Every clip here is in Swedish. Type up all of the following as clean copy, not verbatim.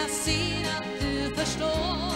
jag ser att du förstår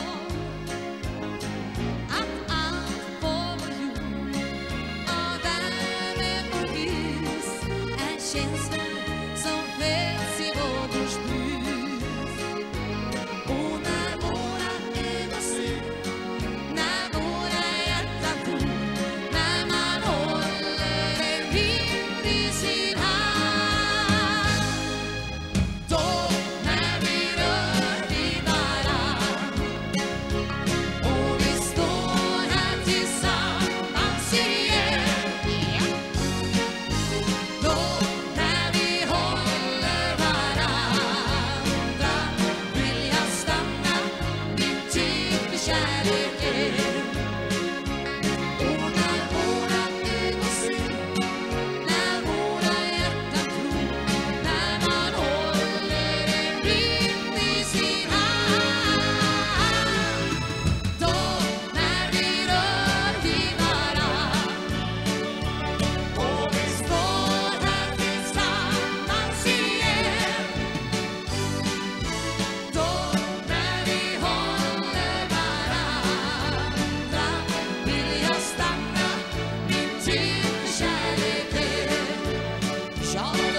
att allt på vår jord av värme och ljus är känslor som föds i vågors brus. Och när våra ögon ser, när våra hjärtan tror, när man håller en vind i sin hand, då när vi rör vid varann och vi står här tillsammans igen, då när vi håller varandra vill jag stanna mitt i kärleken. Och när våra ögon ser, när våra hjärtan tror, när man håller en vind i sin hand, då när vi rör vid varann och vi står här tillsammans igen, då när vi håller varandra vill jag stanna mitt i kärleken. Ja.